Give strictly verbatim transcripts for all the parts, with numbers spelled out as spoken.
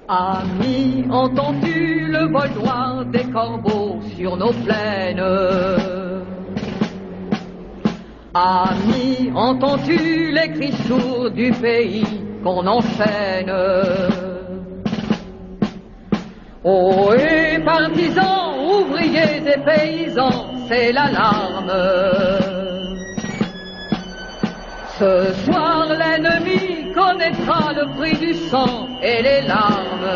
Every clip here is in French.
Ami, entends-tu le vol noir des corbeaux sur nos plaines? Ami, entends-tu les cris sourds du pays qu'on enchaîne? Oh, et partisans, ouvriers et paysans, c'est l'alarme. Ce soir, l'ennemi connaîtra le prix du sang et les larmes.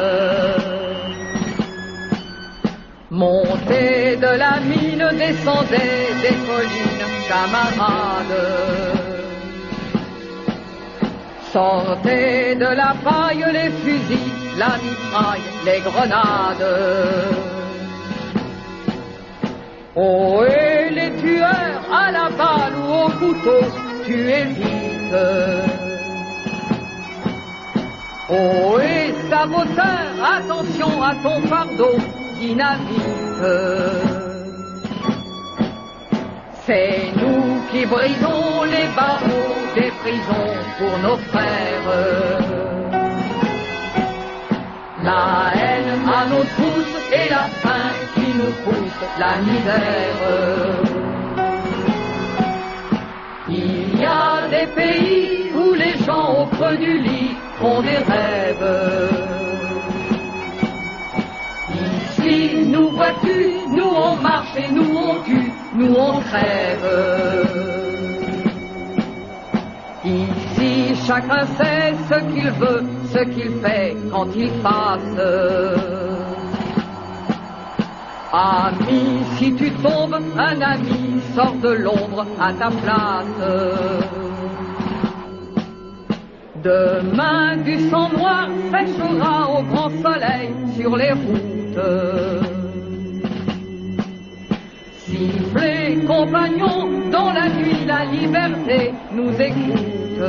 Montez de la mine, descendez des collines, camarades. Sortez de la paille les fusils, la mitraille, les grenades. Oh, et les tueurs à la balle ou au couteau, tuez vite. Oh, et saboteur, attention à ton fardeau, dynamite. C'est nous qui brisons les barreaux des prisons pour nos frères. La haine à nos trousses et la faim qui nous pousse la misère. Il y a des pays où les gens au creux du lit font des rêves. Ici, nous vois-tu, nous on marche et nous on tue, nous on crève. Ici, chacun sait ce qu'il veut, ce qu'il fait quand il passe. Ami, si tu tombes, un ami sort de l'ombre à ta place. Demain, du sang noir séchera au grand soleil sur les routes. Sifflez, compagnons, dans la nuit la liberté nous écoute.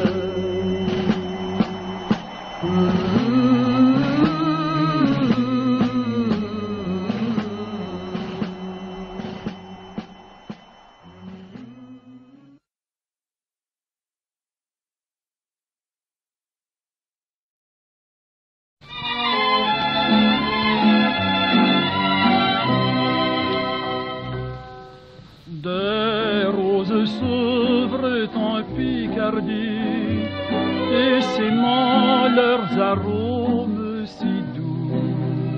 Des roses s'ouvrent en Picardie, et s'aimant leurs arômes si doux.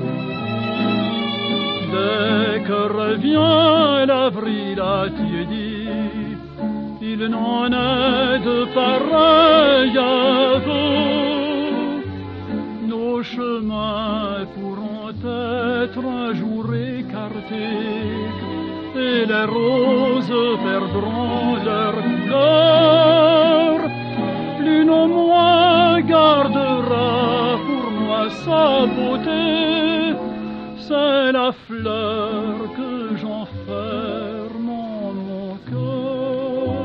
Dès que revient l'avril attiédi, il n'en est de pareil à vous. Nos chemins pourront être un jour écartés, et les roses perdront leur couleur. L'une au moins gardera pour moi sa beauté, c'est la fleur que j'enferme en mon cœur.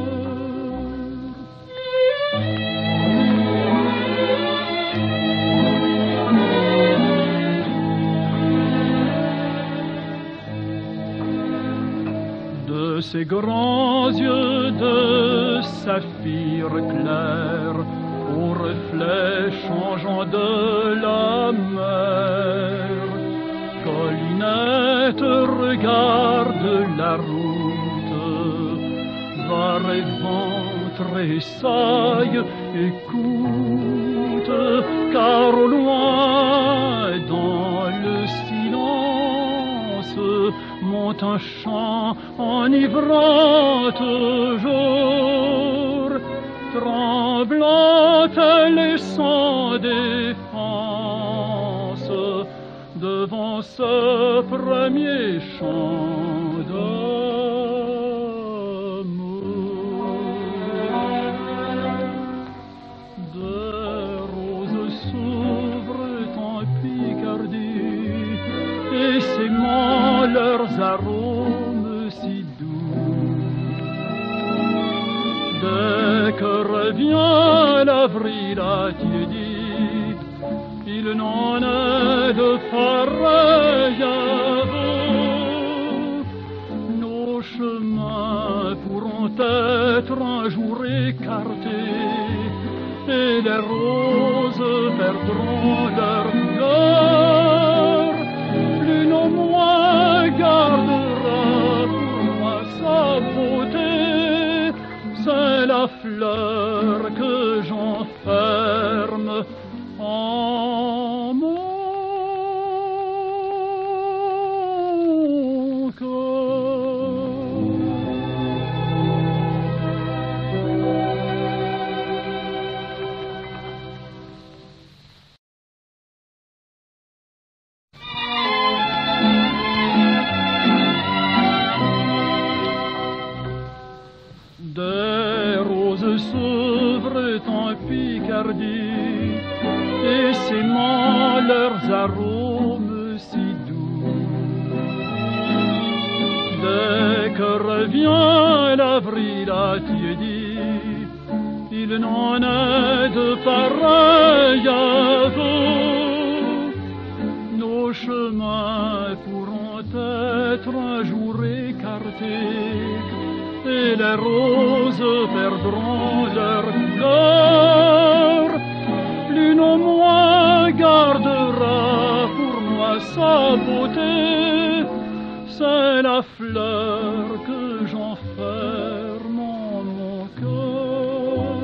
De ses grands yeux de saphir clair, aux reflets changeants de la mer, Collinette regarde la route, va rêvant, tressaille, écoute, car au loin, dans le silence, monte un chant enivrant toujours. Tremblante, elle est sans défense devant ce premier chant d'amour. Des roses s'ouvrent en Picardie, et s'aimant leurs arômes si doux. Dès que revient l'avril attiédi, il n'en est de pareil à vous. Nos chemins pourront être un jour écartés, et les roses perdront leur couleur. fleur que j'enferme en mon s'ouvrent en Picardie, et s'aimant leurs arômes si doux. Dès que revient l'avril attiédi, il n'en est de pareil à vous. Nos chemins pourront être un jour écartés, et les roses perdront leur couleur. L'une au moins gardera pour moi sa beauté, c'est la fleur que j'enferme en mon cœur.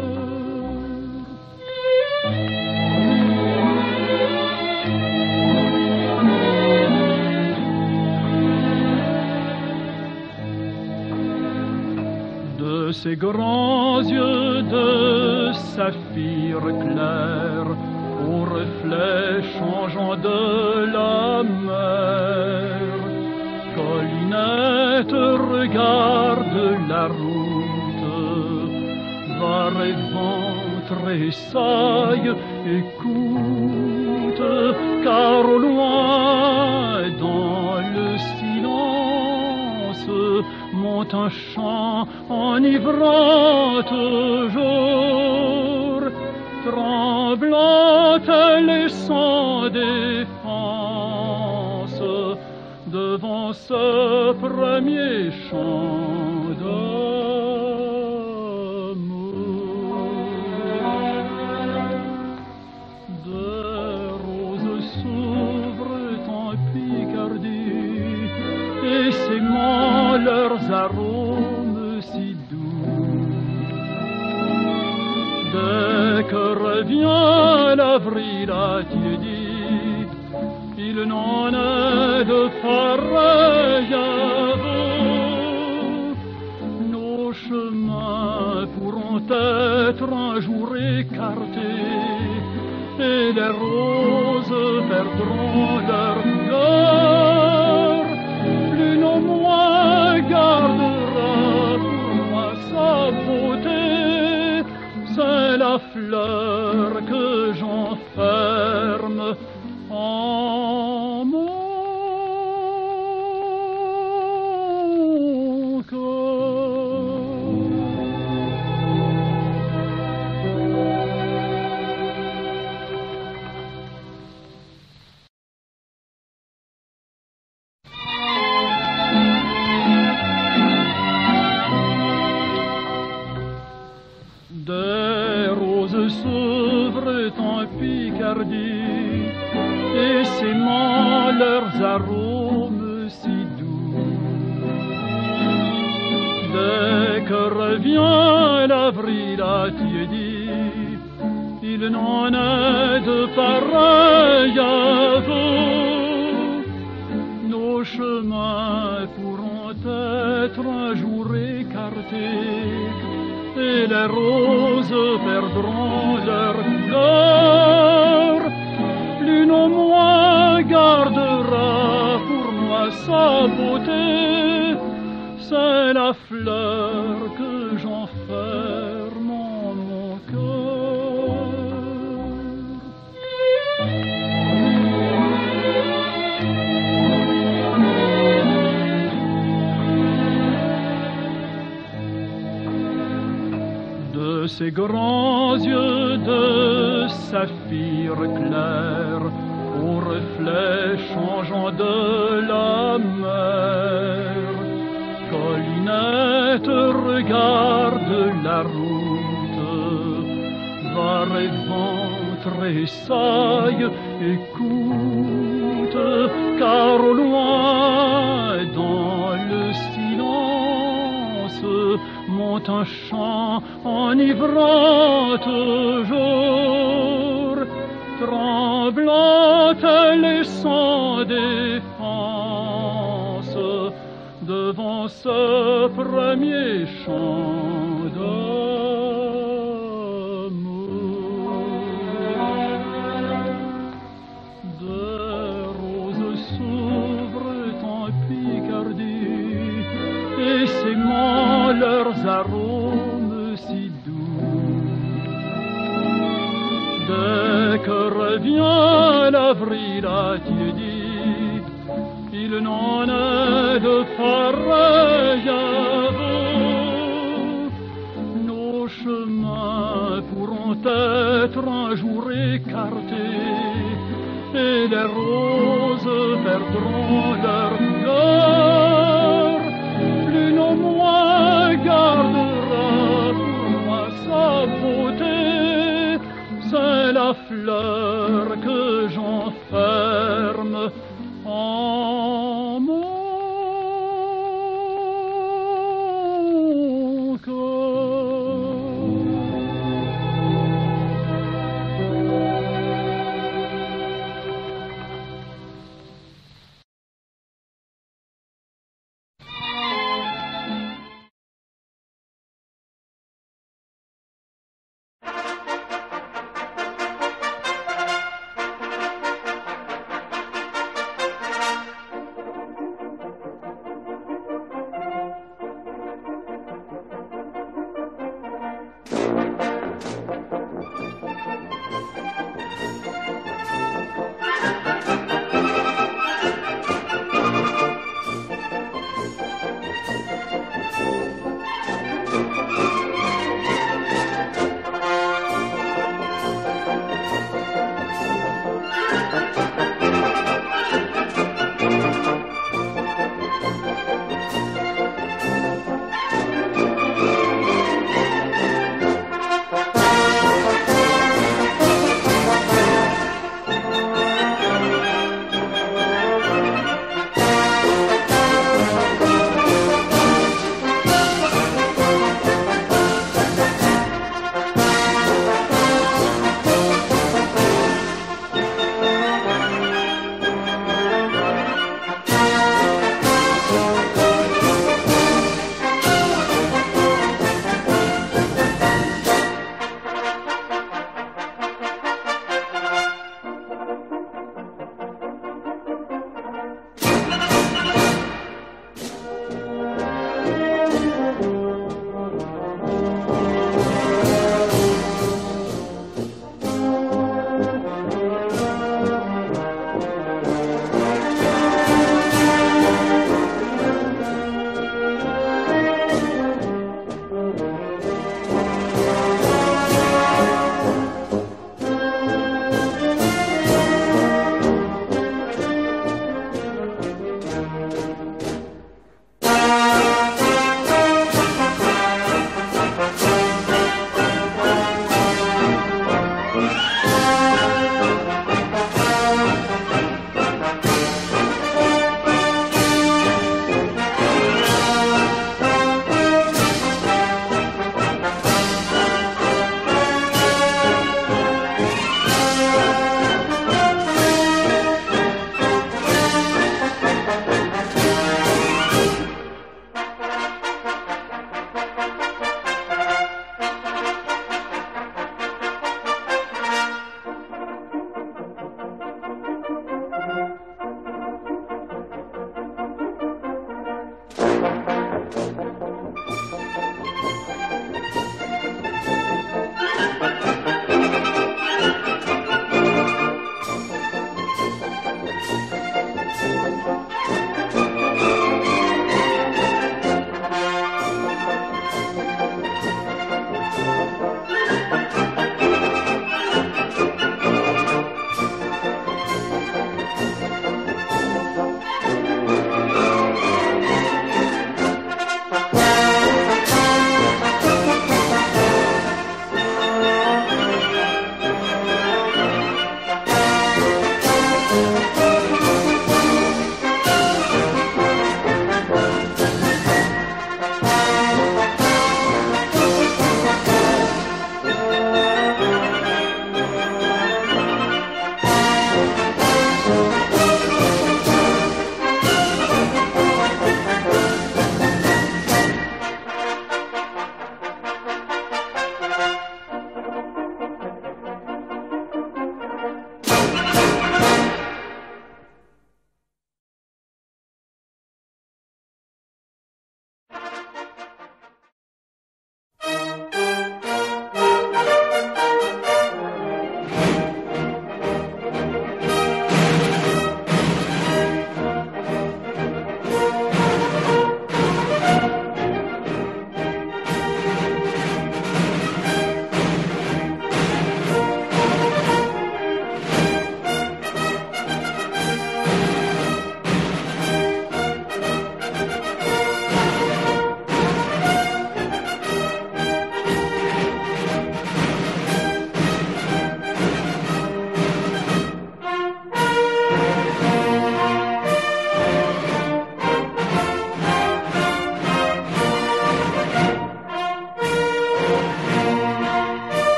De ses grands yeux de saphir clair, aux reflets changeants de la mer, Collinette regarde la route, va rêvant, tressaille, écoute, car au loin, dans le silence, monte un chant enivrant toujours, tremblante et sans défense, devant ce premier chant d'amour. Des roses s'ouvrent en Picardie, et s'aimant leurs arômes si doux. Dès que revient l'avril attiédi, il n'en est de pareil à vous. Nos chemins pourront être un jour écartés, et les roses perdront leur couleur. L'une au moins gardera pour moi sa beauté, c'est la fleur que j'enferme en mon cœur. Des roses s'ouvrent en Picardie, et s'aimant leurs arômes si doux. Dès que revient l'avril attiédi, il n'en est de pareil à vous. Nos chemins pourront être un jour écartés, et les roses perdront leur couleur. L'une au moins gardera pour moi sa beauté, c'est la fleur que j'enferme en mon cœur. De ses grands yeux de saphir clair, aux reflets changeants de la mer, Collinette regarde la route, va rêvant, tressaille, écoute, car au loin, dans le silence, monte un chant enivrant toujours, tremblante et sans défense, devant ce premier chant d'amour. Des roses s'ouvrent en Picardie, et s'aimant leurs arômes si doux. Dès que revient l'avril attiédi, il n'en est de pareil à vous. Nos chemins pourront être un jour écartés, et les roses perdront leur couleur. L'une au moins gardera pour moi sa beauté, c'est la fleur que j'enferme en mon cœur.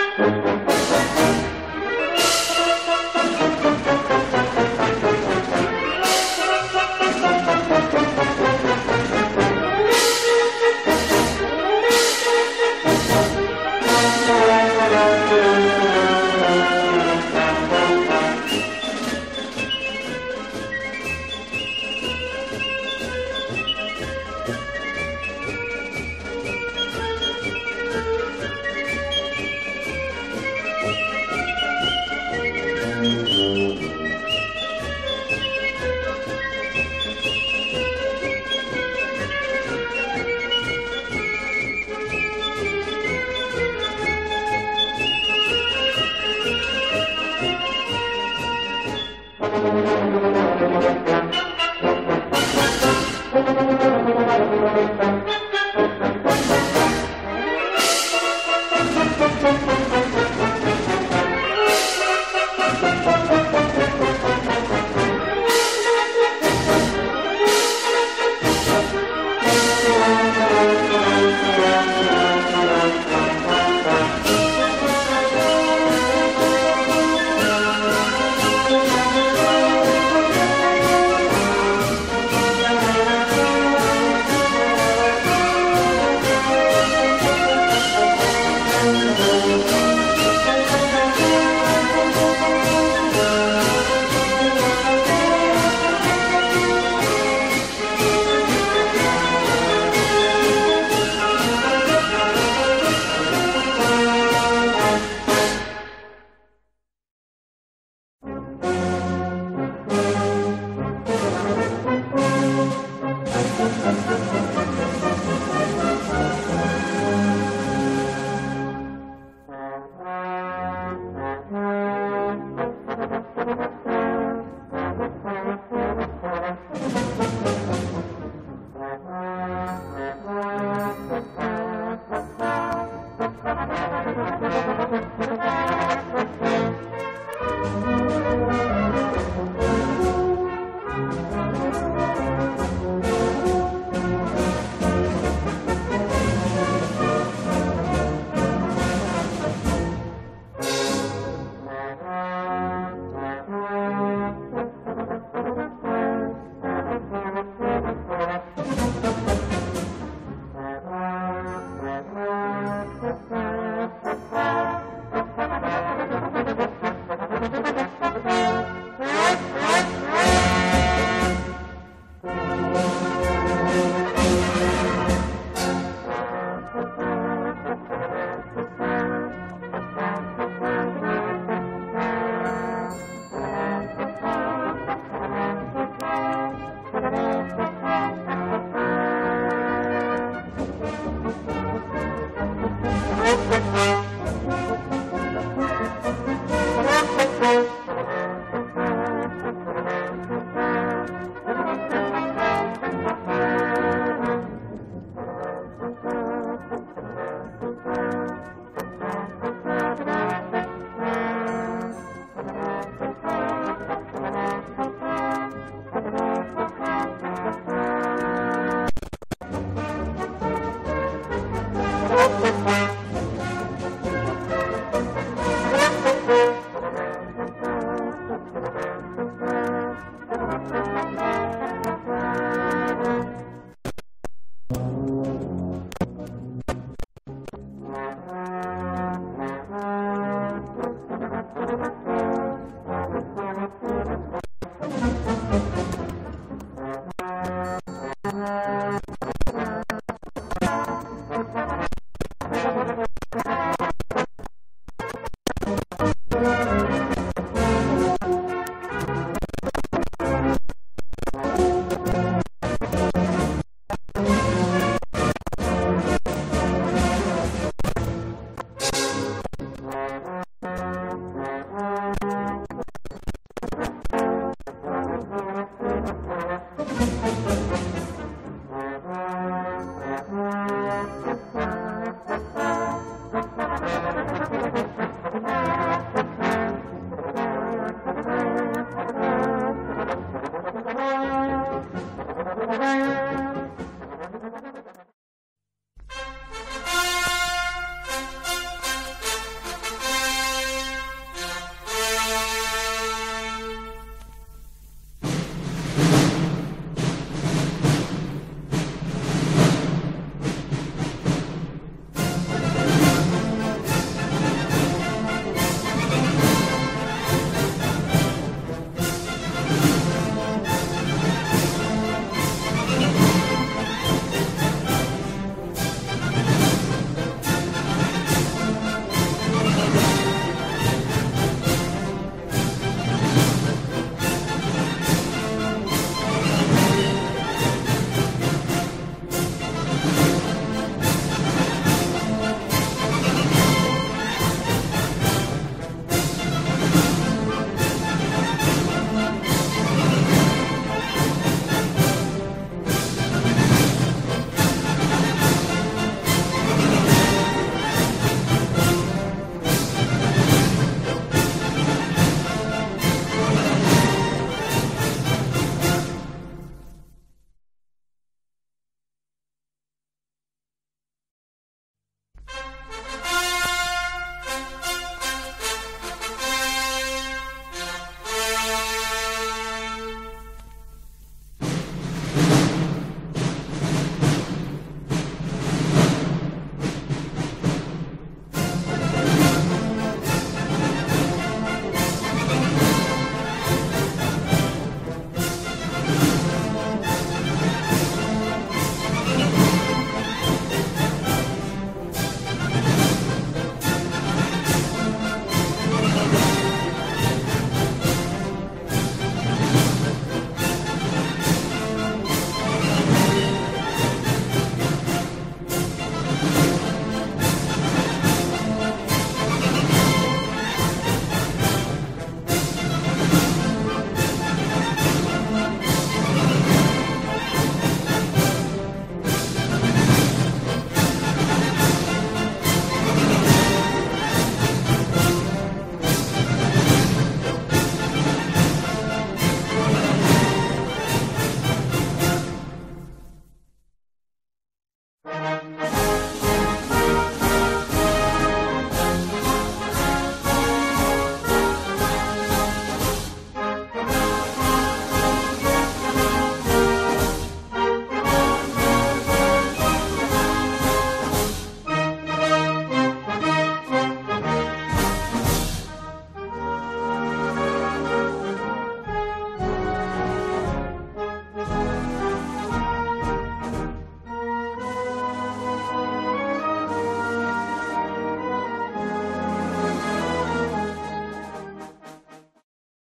Thank you.